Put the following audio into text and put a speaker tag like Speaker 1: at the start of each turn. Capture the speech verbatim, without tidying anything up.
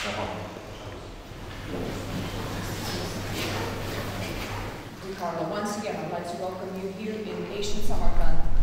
Speaker 1: Ricardo, once again, I'd like to welcome you here in ancient Samarkand.